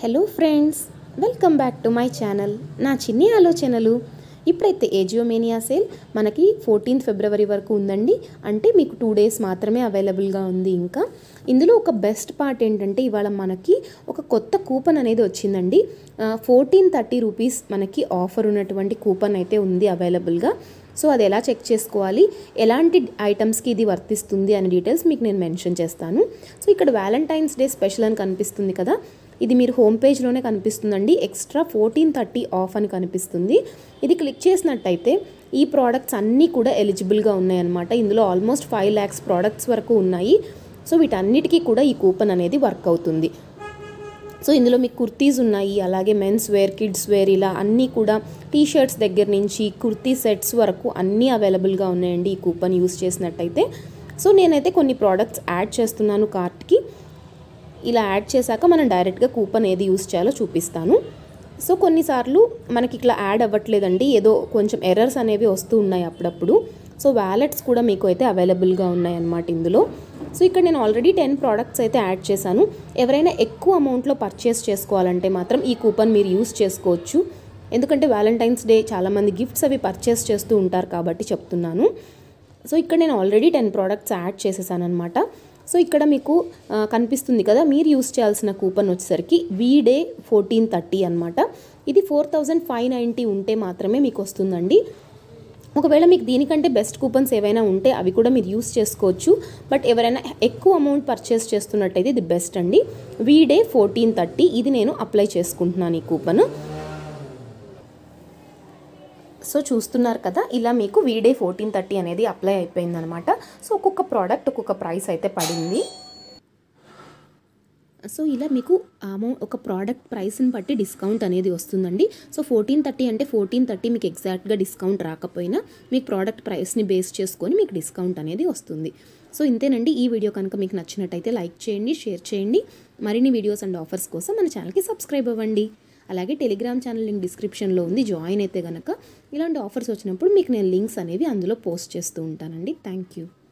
Hello friends, welcome back to my channel. నా చిన్ని ఆలోచనలు. ఇప్పుడైతే ఏజియోమేనియా సేల్ మనకి 14 ఫిబ్రవరి వరకు ఉందండి. అంటే మీకు 2 డేస్ మాత్రమే అవైలబుల్గా ఉంది. ఇంకా ఇందులో ఒక బెస్ట్ పార్ట్ ఏంటంటే ఇవాళ మనకి ఒక కొత్త కూపన్ అనేది వచ్చిందండి. 1430 రూపీస్ మనకి ఆఫర్ ఉన్నటువంటి కూపన్ అయితే ఉంది అవైలబుల్గా. సో అది ఎలా చెక్ చేసుకోవాలి, ఎలాంటి ఐటమ్స్కి ఇది వర్తిస్తుంది అనే డీటెయిల్స్ మీకు నేను మెన్షన్ చేస్తాను. సో ఇక్కడ వ్యాలంటైన్స్ డే స్పెషల్ అని కనిపిస్తుంది కదా, ఇది మీరు హోమ్ పేజ్లోనే కనిపిస్తుందండి. ఎక్స్ట్రా 1430 ఆఫ్ అని కనిపిస్తుంది. ఇది క్లిక్ చేసినట్టయితే ఈ ప్రోడక్ట్స్ అన్నీ కూడా ఎలిజిబుల్గా ఉన్నాయన్నమాట. ఇందులో ఆల్మోస్ట్ 5 lakhs ప్రోడక్ట్స్ వరకు ఉన్నాయి. సో వీటన్నిటికీ కూడా ఈ కూపన్ అనేది వర్క్ అవుతుంది. సో ఇందులో మీకు కుర్తీస్ ఉన్నాయి, అలాగే మెన్స్ వేర్, కిడ్స్ వేర్, ఇలా అన్నీ కూడా టీషర్ట్స్ దగ్గర నుంచి కుర్తీ సెట్స్ వరకు అన్నీ అవైలబుల్గా ఉన్నాయండి ఈ కూపన్ యూస్ చేసినట్టయితే. సో నేనైతే కొన్ని ప్రోడక్ట్స్ యాడ్ చేస్తున్నాను కార్ట్కి. ఇలా యాడ్ చేశాక మనం డైరెక్ట్గా కూపన్ ఏది యూస్ చేయాలో చూపిస్తాను. సో కొన్నిసార్లు మనకి ఇట్లా యాడ్ అవ్వట్లేదండి, ఏదో కొంచెం ఎర్రర్స్ అనేవి వస్తూ ఉన్నాయి అప్పుడప్పుడు. సో వ్యాలెట్స్ కూడా మీకు అయితే అవైలబుల్గా ఉన్నాయన్నమాట ఇందులో. సో ఇక్కడ నేను ఆల్రెడీ 10 ప్రోడక్ట్స్ అయితే యాడ్ చేశాను. ఎవరైనా ఎక్కువ అమౌంట్లో పర్చేస్ చేసుకోవాలంటే మాత్రం ఈ కూపన్ మీరు యూస్ చేసుకోవచ్చు. ఎందుకంటే వ్యాలంటైన్స్ డే చాలామంది గిఫ్ట్స్ అవి పర్చేస్ చేస్తూ ఉంటారు కాబట్టి చెప్తున్నాను. సో ఇక్కడ నేను ఆల్రెడీ 10 ప్రోడక్ట్స్ యాడ్ చేసేసాను అనమాట. సో ఇక్కడ మీకు కనిపిస్తుంది కదా, మీరు యూస్ చేయాల్సిన కూపన్ వచ్చేసరికి వీడే 1430 అనమాట. ఇది 4590 ఉంటే మాత్రమే మీకు వస్తుందండి. ఒకవేళ మీకు దీనికంటే బెస్ట్ కూపన్స్ ఏవైనా ఉంటే అవి కూడా మీరు యూస్ చేసుకోవచ్చు. బట్ ఎవరైనా ఎక్కువ అమౌంట్ పర్చేస్ చేస్తున్నట్టయితే ఇది బెస్ట్ అండి. వీడే 1430 ఇది నేను అప్లై చేసుకుంటున్నాను ఈ కూపన్. సో చూస్తున్నారు కదా, ఇలా మీకు వీడే 1430 అనేది అప్లై అయిపోయిందనమాట. సో ఒక్కొక్క ప్రోడక్ట్ ఒక్కొక్క ప్రైస్ అయితే పడింది. సో ఇలా మీకు ఒక ప్రోడక్ట్ ప్రైస్ని బట్టి డిస్కౌంట్ అనేది వస్తుందండి. సో 1430 అంటే 1430 మీకు ఎగ్జాక్ట్గా డిస్కౌంట్ రాకపోయినా మీకు ప్రోడక్ట్ ప్రైస్ని బేస్ చేసుకొని మీకు డిస్కౌంట్ అనేది వస్తుంది. సో ఇంతేనండి. ఈ వీడియో కనుక మీకు నచ్చినట్టయితే లైక్ చేయండి, షేర్ చేయండి. మరిన్ని వీడియోస్ అండ్ ఆఫర్స్ కోసం మన ఛానల్కి సబ్స్క్రైబ్ అవ్వండి. అలాగే టెలిగ్రామ్ ఛానల్ లింక్ డిస్క్రిప్షన్లో ఉంది, జాయిన్ అయితే కనుక ఇలాంటి ఆఫర్స్ వచ్చినప్పుడు మీకు నేను లింక్స్ అనేవి అందులో పోస్ట్ చేస్తూ ఉంటానండి. Thank you.